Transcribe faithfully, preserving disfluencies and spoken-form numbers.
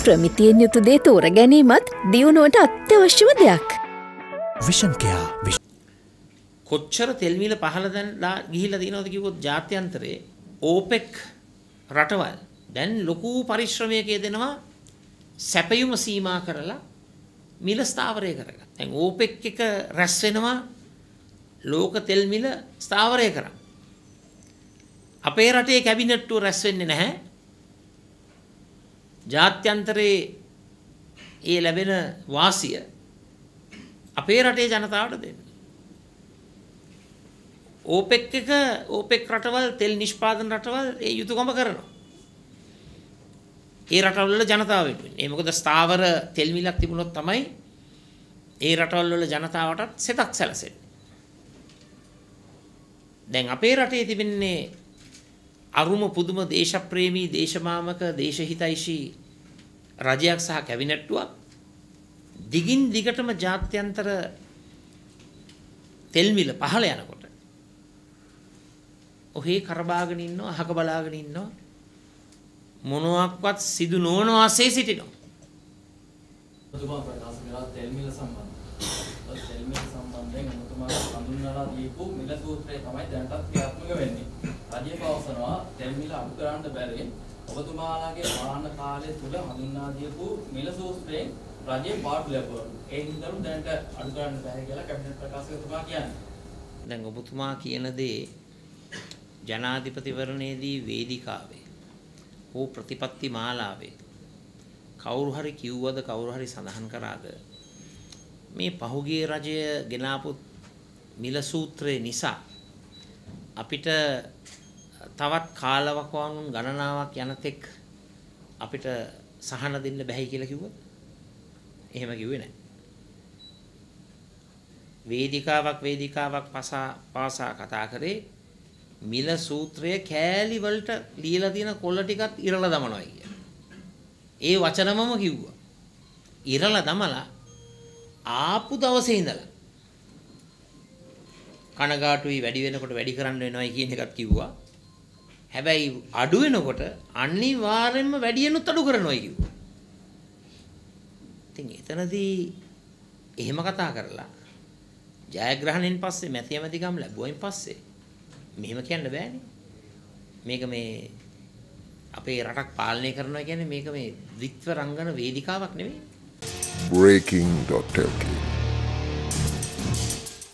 ප්‍රමිතියෙන් යුතු දේ තෝර ගැනීමත් දියුණුවට අත්‍යවශ්‍යම දෙයක්. විෂන් කෙයා කොච්චර තෙල් මිල පහළ දැන්ලා ගිහිල්ලා තියෙනවද කිව්වොත් ජාත්‍යන්තරයේ ඕපෙක් රටවල් දැන් ලොකු පරිශ්‍රමයක යෙදෙනවා සැපයුම සීමා කරලා මිල ස්ථාවරය කරගන්න. දැන් ඕපෙක් එක රැස් වෙනවා ලෝක තෙල් මිල ස්ථාවරය කරන්න. අපේ රටේ කැබිනට්ටුව රැස් වෙන්නේ නැහැ. ජාත්‍යන්තරයේ ඒ ලැබෙන වාසිය අපේ රටේ ජනතාවට දෙන්න. ඕපෙක් එක ඕපෙක් රටවල් තෙල් නිෂ්පාදන රටවල් ඒ යුතුයකම කරනවා. ඒ රටවල් වල ජනතාව වෙනුවෙන්. ඒ මොකද ස්ථාවර තෙල් මිලක් තිබුණොත් තමයි ඒ රටවල් වල ජනතාවටත් සෙතක් සැලසෙන්නේ. දැන් අපේ රටේ තිබෙන්නේ අරුම පුදුම දේශප්‍රේමී දේශමාමක දේශහිතයිෂී රජයක් සහ කැබිනට්ටුවක් දිගින් දිගටම ජාත්‍යන්තර තෙල් මිල පහළ යනකොට ඔහේ කරබාගෙන ඉන්නවා අහක බලාගෙන ඉන්නවා මොනවාක්වත් සිදු නොවන වාසේ සිටිනවා. ඔබතුමා ප්‍රකාශ කළා තෙල් මිල සම්බන්ධයෙන්. තෙල් මිල සම්බන්ධයෙන් ඔබතුමා හඳුන්වලා දීපු මිල සූත්‍රය තමයි දැනටත් ක්‍රියාත්මක වෙන්නේ. රජය පවසනවා තෙල් මිල අඩු කරන්න බැරි ඔබතුමාලාගේ පාලන කාලය තුල හඳුන්වා දීපු මිල සූත්‍රයෙන් රජයේ පාඩු ලැබුවා. ඒ හින්දාලු දැනට අඩු කරන්න බැහැ කියලා කැබිනට් ප්‍රකාශකතුමා කියන්නේ. දැන් ඔබතුමා කියන දේ ජනාධිපතිවරණයේදී වේදිකාවේ හෝ ප්‍රතිපත්ති මාලාවේ කවුරු හරි කිව්වද කවුරු හරි සඳහන් කරාද මේ පහුගිය රජය ගෙනාපු මිල සූත්‍රය නිසා අපිට තවත් කාලවකවානුන් ගණනාවක් යනතෙක් අපිට සහන දෙන්න බැහැ කියලා කිව්වද? එහෙම කිව්වේ නැහැ. වේදිකාවක් වේදිකාවක් පාසා පාසා කතා කරේ මිල සූත්‍රය කෑලි වලට ලියලා තියෙන කොළ ටිකත් ඉරලා දමනවා කිය. ඒ වචනමම කිව්වා. ඉරලා දමලා ආපු දවසේ ඉඳලා කනගාටුයි වැඩි වෙනකොට වැඩි කරන්න වෙනවයි කියන එකත් කිව්වා. හැබැයි අඩු වෙනකොට අනිවාර්යෙන්ම වැඩියෙන්ුත් අඩු කරනවයි කිව්වා. ඉතින් එතනදී එහෙම කතා කරලා ජයග්‍රහණයෙන් පස්සේ මැති ඇමතිකම් ලැබුවයින් පස්සේ මෙහෙම කියන්න බෑනේ. මේක මේ අපේ රටක් පාලනය කරනවා කියන්නේ මේක මේ ද්විත්ව රංගන වේදිකාවක් නෙවෙයි. breaking dot l k